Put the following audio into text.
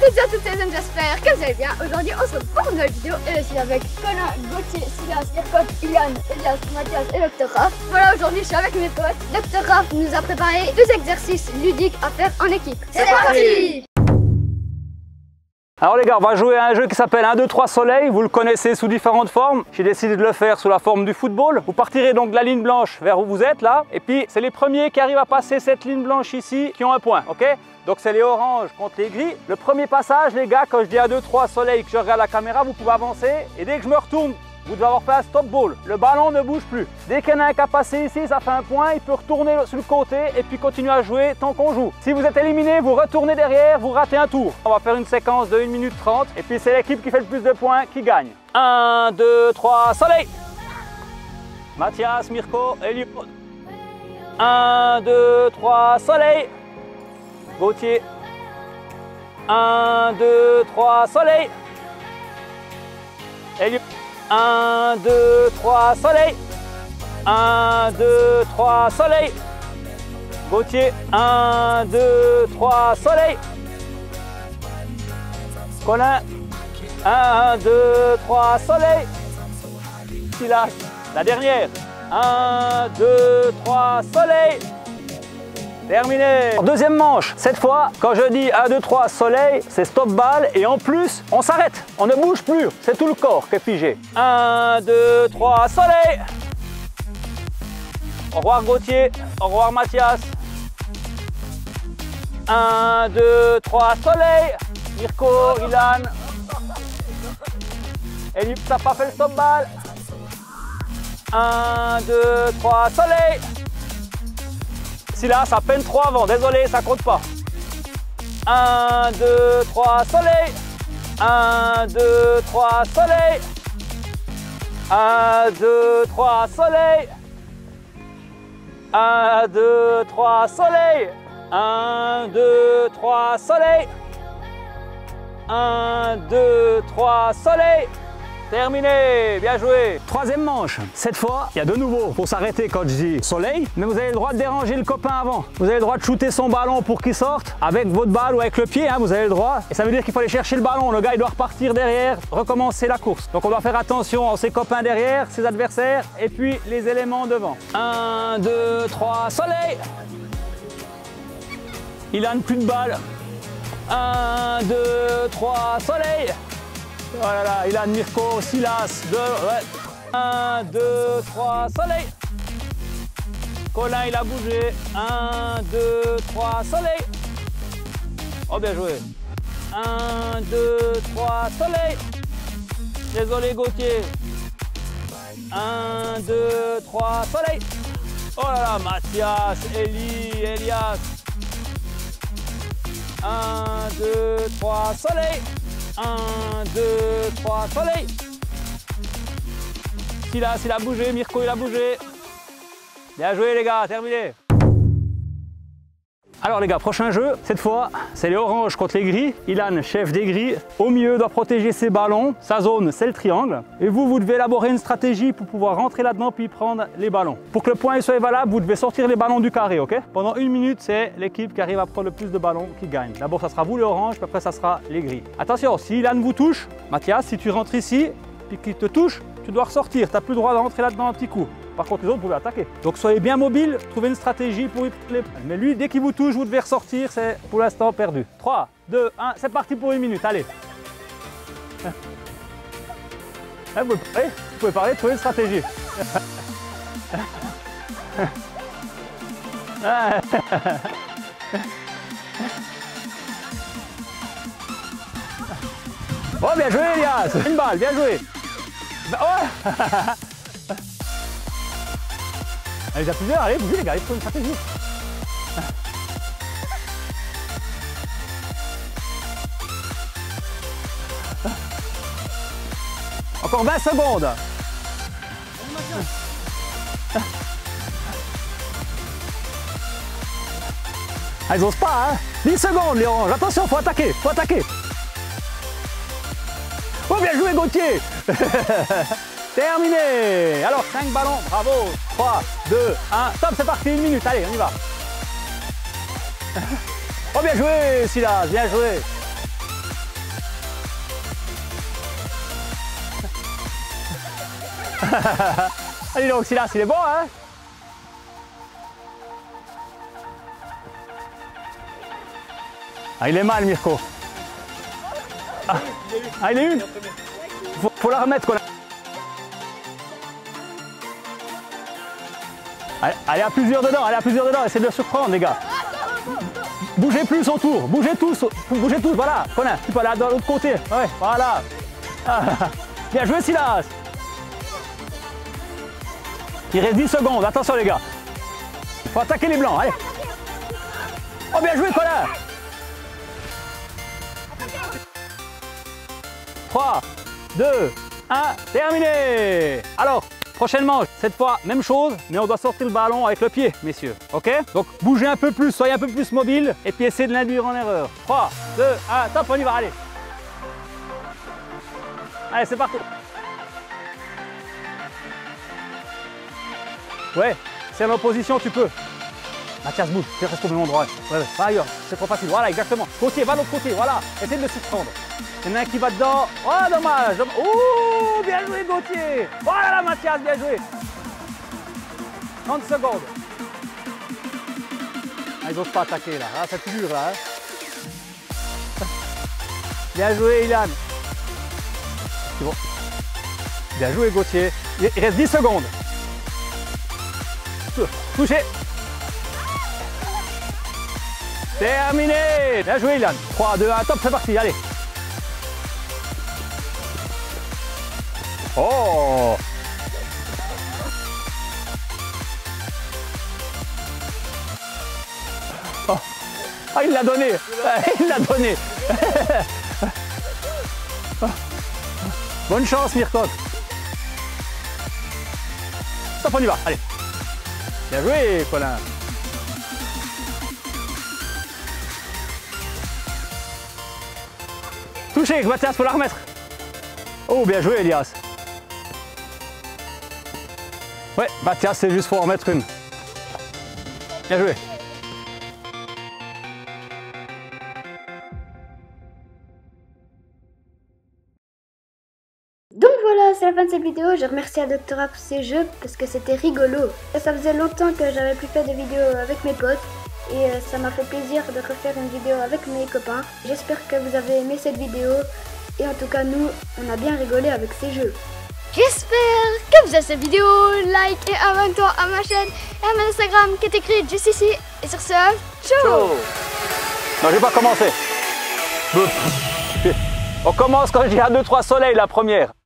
toutes et à toutes les amis, j'espère que vous allez bien. Aujourd'hui, on se retrouve pour une nouvelle vidéo et je suis avec Colin, Gauthier, Silas, Irkot, Ilan, Elias, Mathias et Dr Raph. Voilà, aujourd'hui, je suis avec mes potes. Dr Raph nous a préparé 2 exercices ludiques à faire en équipe. C'est parti! Alors les gars, on va jouer à un jeu qui s'appelle 1, 2, 3 soleil. Vous le connaissez sous différentes formes. J'ai décidé de le faire sous la forme du football. Vous partirez donc de la ligne blanche vers où vous êtes là. Et puis c'est les premiers qui arrivent à passer cette ligne blanche ici qui ont un point, ok? Donc c'est les oranges contre les gris. Le premier passage les gars, quand je dis 1, 2, 3 soleil, que je regarde la caméra, vous pouvez avancer. Et dès que je me retourne, vous devez avoir fait un stop ball. Le ballon ne bouge plus. Dès qu'il y en a un qui a passé ici, ça fait un point. Il peut retourner sur le côté et puis continuer à jouer tant qu'on joue. Si vous êtes éliminé, vous retournez derrière, vous ratez un tour. On va faire une séquence de 1 minute 30 et puis c'est l'équipe qui fait le plus de points qui gagne. 1, 2, 3, soleil. Mathias, Mirko, Eliot. 1, 2, 3, soleil. Gauthier. 1, 2, 3, soleil. Eliot. 1, 2, 3, soleil. 1, 2, 3, soleil. Gauthier. 1, 2, 3, soleil. Colin. 1, 2, 3, soleil. Silas. La dernière. 1, 2, 3, soleil. Terminé. Deuxième manche. Cette fois, quand je dis 1, 2, 3, soleil, c'est stop balle et en plus, on s'arrête. On ne bouge plus. C'est tout le corps qui est figé. 1, 2, 3, soleil. Au revoir Gauthier. Au revoir Mathias. 1, 2, 3, soleil. Mirko, Ilan. Eliud, ça n'a pas fait le stop balle. 1, 2, 3, soleil. Silas, à peine 3 avant, désolé, ça compte pas. 1, 2, 3, soleil. 1, 2, 3, soleil. 1, 2, 3, soleil. 1, 2, 3, soleil. 1, 2, 3, soleil. 1, 2, 3, soleil. Terminé, bien joué. Troisième manche. Cette fois, il y a de nouveau, pour s'arrêter quand je dis soleil, mais vous avez le droit de déranger le copain avant. Vous avez le droit de shooter son ballon pour qu'il sorte, avec votre balle ou avec le pied, hein, vous avez le droit. Et ça veut dire qu'il faut aller chercher le ballon. Le gars, il doit repartir derrière, recommencer la course. Donc on doit faire attention à ses copains derrière, ses adversaires, et puis les éléments devant. 1, 2, 3, soleil. Il a plus de balle. 1, 2, 3, soleil. Voilà, il a Mirko, Silas, 2, ouais. 1, 2, 3, soleil. Colin, il a bougé. 1, 2, 3, soleil. Oh, bien joué. 1, 2, 3, soleil. Désolé, Gauthier. 1, 2, 3, soleil. Oh là là, Mathias, Elias. 1, 2, 3, soleil. 1, 2, 3, soleil. Silas, il a bougé. Mirko, il a bougé. Bien joué les gars, terminé. Alors les gars, prochain jeu, cette fois, c'est les oranges contre les gris. Ilan, chef des gris, au milieu doit protéger ses ballons. Sa zone, c'est le triangle. Et vous devez élaborer une stratégie pour pouvoir rentrer là-dedans puis prendre les ballons. Pour que le point soit valable, vous devez sortir les ballons du carré, ok? Pendant 1 minute, c'est l'équipe qui arrive à prendre le plus de ballons qui gagne. D'abord, ça sera vous les oranges, puis après, ça sera les gris. Attention, si Ilan vous touche, Mathias, si tu rentres ici, puis qu'il te touche, tu dois ressortir. Tu n'as plus le droit de rentrer là-dedans un petit coup. Par contre, les autres, vous pouvez attaquer. Donc, soyez bien mobile, trouvez une stratégie pour y prendre. Mais lui, dès qu'il vous touche, vous devez ressortir. C'est pour l'instant perdu. 3, 2, 1, c'est parti pour 1 minute. Allez. Vous pouvez parler, trouver une stratégie. Oh, bien joué, Elias. Une balle, bien joué. Oh. Allez, j'ai plusieurs, allez, bougez les gars, il faut une stratégie. Encore 20 secondes. Ah, ils osent pas, hein. 10 secondes, les oranges. Attention, faut attaquer, faut attaquer. Oh, bien joué, Gauthier. Terminé. Alors, 5 ballons, bravo. 3, 2, 1, stop, c'est parti, 1 minute, allez, on y va. Oh, bien joué, Silas, bien joué. Allez donc, Silas, il est bon, hein? Ah, il est mal, Mirko. Ah, il est eu. Faut la remettre, quoi. Allez, à plusieurs dedans, essayez de le surprendre, les gars. Bougez plus autour, bougez tous, voilà. Colin, tu peux aller de l'autre côté. Ouais, voilà. Ah, bien joué, Silas. Il reste 10 secondes, attention, les gars. Faut attaquer les blancs, allez. Oh, bien joué, Colin. 3, 2, 1, terminé. Alors, prochainement, cette fois, même chose, mais on doit sortir le ballon avec le pied, messieurs. Ok? Donc, bougez un peu plus, soyez un peu plus mobile et puis essayez de l'induire en erreur. 3, 2, 1, top, on y va, allez. Allez, c'est parti. Ouais, c'est en opposition, tu peux. Mathias, bouge, tu restes au même endroit. Ouais, pas ailleurs, c'est trop facile. Voilà, exactement. Côté, va de l'autre côté, voilà. Essaye de le surprendre. Il y en a un qui va dedans. Oh, dommage. Ouh, bien joué, Gauthier. Voilà, là, Mathias, bien joué. 30 secondes. Ah, ils n'osent pas attaquer, là. Ah, c'est dur, là. Hein. Bien joué, Ilan. C'est bon. Bien joué, Gauthier. Il reste 10 secondes. Touché. Terminé. Bien joué, Ilan. 3, 2, 1, top, c'est parti, allez. Oh. Oh. Ah, il l'a donné. Il l'a donné. Bonne chance, Mirko. Stop, on y va, allez. Bien joué, Colin. Touché, Mathias, faut la remettre. Oh, bien joué, Elias. Ouais, Mathias, c'est juste pour en remettre une. Bien joué. Donc voilà, c'est la fin de cette vidéo. Je remercie à Doctora pour ces jeux parce que c'était rigolo. Et ça faisait longtemps que j'avais plus fait de vidéos avec mes potes. Et ça m'a fait plaisir de refaire une vidéo avec mes copains. J'espère que vous avez aimé cette vidéo. Et en tout cas, nous, on a bien rigolé avec ces jeux. J'espère que vous avez cette vidéo. Like et abonne-toi à ma chaîne et à mon Instagram qui est écrit juste ici. Et sur ce, ciao. Non, je vais pas commencer. On commence quand je dis 1, 2, 3 soleil la première.